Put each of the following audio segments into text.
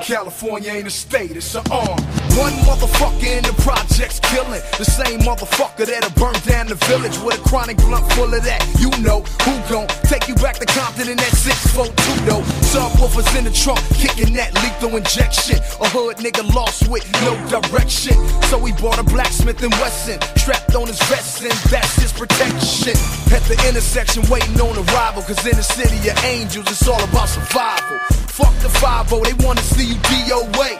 California ain't a state, it's an arm. One motherfucker in the projects killin', the same motherfucker that'll burn down the village with a chronic blunt full of that. You know who gon' take you back to Compton in that 642 though. Subwoofers in the trunk, kicking that lethal injection. A hood nigga lost with no direction, so he bought a blacksmith and Wesson, strapped on his vest, and that's his protection. At the intersection waiting on arrival, cause in the city of angels it's all about survival. Fuck the 5-0, they wanna see you DOA.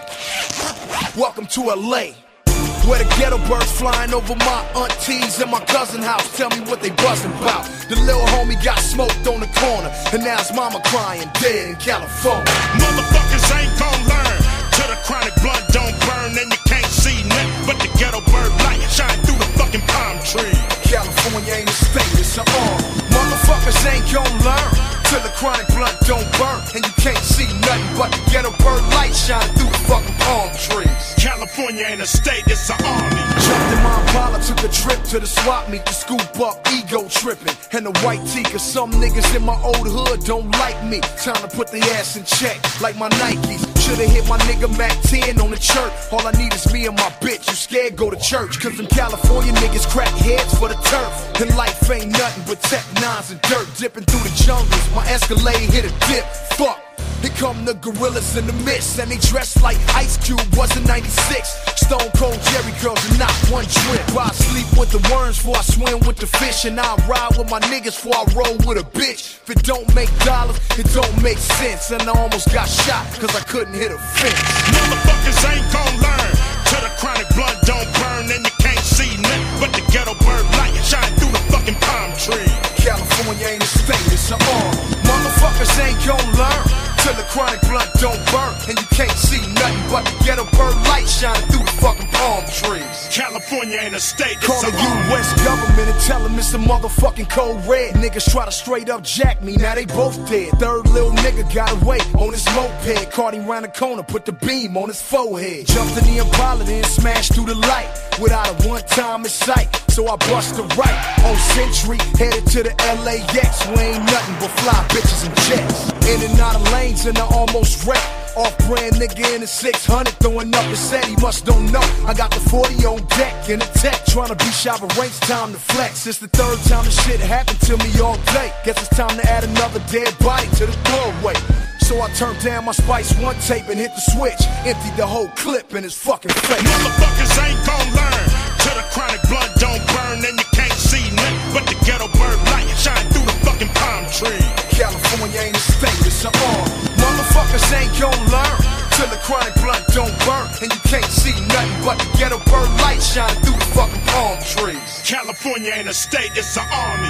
Welcome to LA, where the ghetto birds flying over my aunties and my cousin house. Tell me what they buzzin' about. The little homie got smoked on the corner, and now his mama crying dead in California. Motherfuckers ain't gon' learn till the chronic blunt don't burn, and you can't see nothing but the ghetto bird light shine through the fucking palm tree. California ain't a state, it's an arm. Motherfuckers ain't gon' learn till the chronic blunt don't burn, and you can't see nothing but the ghetto bird light shine through the fucking palm trees. California ain't a state, it's an army. Jumped in my Impala, took a trip to the swap meet to scoop up ego tripping and the white tee, cause some niggas in my old hood don't like me. Time to put the ass in check like my Nikes. Should've hit my nigga Mac 10 on the church. All I need is me and my bitch. You scared, go to church, cause them California niggas crack heads for the turf. And life ain't nothing but tech nines and dirt. Dipping through the jungles, my Escalade hit a dip. Fuck. Here come the gorillas in the mist, and they dress like Ice Cube was in '96. Stone Cold Jerry curls and not one trip. I sleep with the worms before I swim with the fish, and I ride with my niggas before I roll with a bitch. If it don't make dollars, it don't make sense, and I almost got shot cause I couldn't hit a fence. Motherfuckers ain't gon' learn till the chronic blunt don't burn, and you can't see nothing but the ghetto bird light shine through the fucking palm tree. California ain't a state, it's an arm. Motherfuckers ain't gon' learn till the chronic blunt don't burn, and you can't see nothing but the ghetto bird light shining through the fucking palm trees. California ain't a state, it's call the an U.S. government and tell them it's a motherfucking code red. Niggas try to straight up jack me, now they both dead. Third little nigga got away on his moped, caught him round the corner, put the beam on his forehead. Jumped in the Impala, then smashed through the light without a one-time in sight. So I bust the right on Century, headed to the LAX. We ain't nothing but fly bitches and jets. In and out of lanes and I almost wrecked. Off-brand nigga in the 600 throwing up his set, he must don't know. I got the 40 on deck in the tech, trying to be Shabba Ranks, time to flex. It's the third time this shit happened to me all day. Guess it's time to add another dead body to the doorway. So I turned down my Spice One tape and hit the switch, emptied the whole clip in his fucking face. Motherfuckers ain't gon' learn till the chronic blunt don't burn, and you can't see nothing but the ghetto bird light shine through the fucking palm tree. California ain't a state, it's an arm. Motherfuckers ain't gon' learn till the chronic blunt don't burn, and you can't see nothing but the ghetto bird light shining through the fucking palm trees. California ain't a state, it's an army.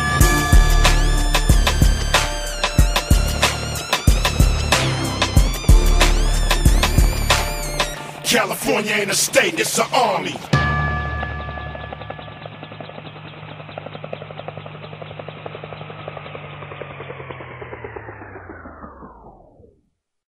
California ain't a state, it's an army.